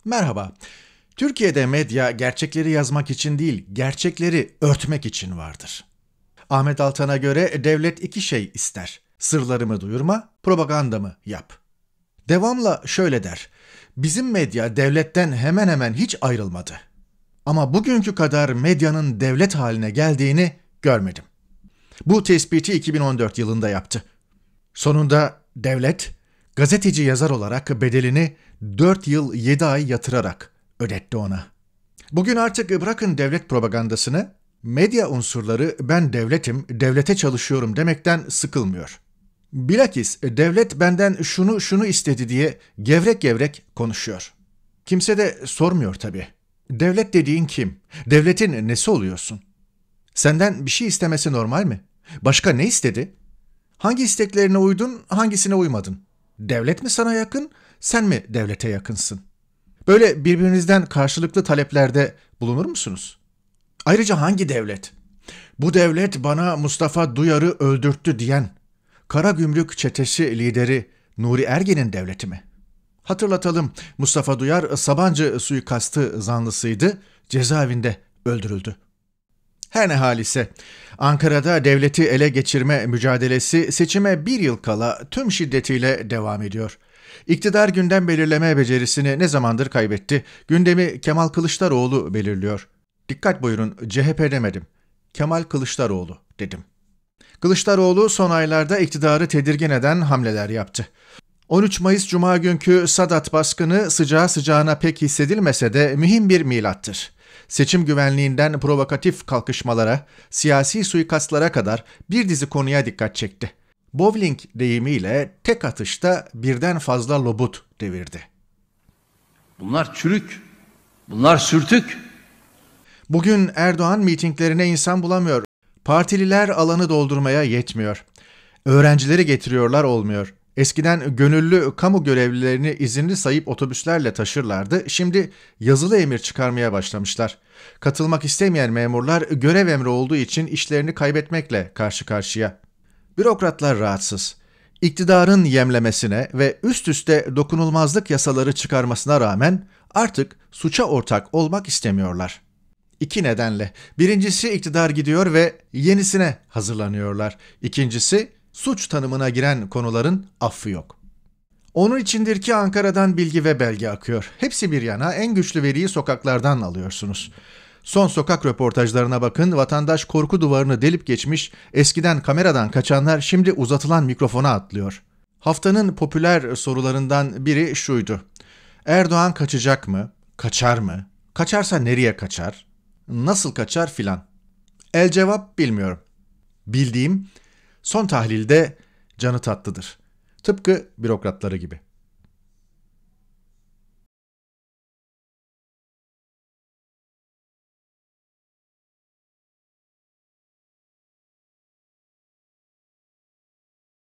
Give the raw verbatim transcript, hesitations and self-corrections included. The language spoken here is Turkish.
Merhaba. Türkiye'de medya gerçekleri yazmak için değil, gerçekleri örtmek için vardır. Ahmet Altan'a göre devlet iki şey ister. Sırlarımı duyurma, propagandamı yap. Devamla şöyle der. Bizim medya devletten hemen hemen hiç ayrılmadı. Ama bugünkü kadar medyanın devlet haline geldiğini görmedim. Bu tespiti iki bin on dört yılında yaptı. Sonunda devlet, gazeteci yazar olarak bedelini dört yıl yedi ay yatırarak ödetti ona. Bugün artık bırakın devlet propagandasını, medya unsurları ben devletim, devlete çalışıyorum demekten sıkılmıyor. Bilakis devlet benden şunu şunu istedi diye gevrek gevrek konuşuyor. Kimse de sormuyor tabii. Devlet dediğin kim? Devletin nesi oluyorsun? Senden bir şey istemesi normal mi? Başka ne istedi? Hangi isteklerine uydun, hangisine uymadın? Devlet mi sana yakın, sen mi devlete yakınsın? Böyle birbirinizden karşılıklı taleplerde bulunur musunuz? Ayrıca hangi devlet? Bu devlet bana Mustafa Duyar'ı öldürttü diyen Karagümrük çetesi lideri Nuri Ergen'in devleti mi? Hatırlatalım, Mustafa Duyar Sabancı suikastı zanlısıydı, cezaevinde öldürüldü. Her ne hal ise Ankara'da devleti ele geçirme mücadelesi seçime bir yıl kala tüm şiddetiyle devam ediyor. İktidar gündem belirleme becerisini ne zamandır kaybetti? Gündemi Kemal Kılıçdaroğlu belirliyor. Dikkat buyurun, C H P demedim. Kemal Kılıçdaroğlu dedim. Kılıçdaroğlu son aylarda iktidarı tedirgin eden hamleler yaptı. on üç Mayıs Cuma günkü Sadat baskını sıcağı sıcağına pek hissedilmese de mühim bir milattır. Seçim güvenliğinden provokatif kalkışmalara, siyasi suikastlara kadar bir dizi konuya dikkat çekti. Bowling deyimiyle tek atışta birden fazla lobut devirdi. Bunlar çürük, bunlar sürtük. Bugün Erdoğan mitinglerine insan bulamıyor. Partililer alanı doldurmaya yetmiyor. Öğrencileri getiriyorlar olmuyor. Eskiden gönüllü kamu görevlilerini izinli sayıp otobüslerle taşırlardı. Şimdi yazılı emir çıkarmaya başlamışlar. Katılmak istemeyen memurlar görev emri olduğu için işlerini kaybetmekle karşı karşıya. Bürokratlar rahatsız. İktidarın yemlemesine ve üst üste dokunulmazlık yasaları çıkarmasına rağmen artık suça ortak olmak istemiyorlar. İki nedenle. Birincisi iktidar gidiyor ve yenisine hazırlanıyorlar. İkincisi suç tanımına giren konuların affı yok. Onun içindir ki Ankara'dan bilgi ve belge akıyor. Hepsi bir yana en güçlü veriyi sokaklardan alıyorsunuz. Son sokak röportajlarına bakın, vatandaş korku duvarını delip geçmiş, eskiden kameradan kaçanlar şimdi uzatılan mikrofona atlıyor. Haftanın popüler sorularından biri şuydu. Erdoğan kaçacak mı? Kaçar mı? Kaçarsa nereye kaçar? Nasıl kaçar filan? El cevap bilmiyorum. Bildiğim son tahlilde canı tatlıdır. Tıpkı bürokratları gibi.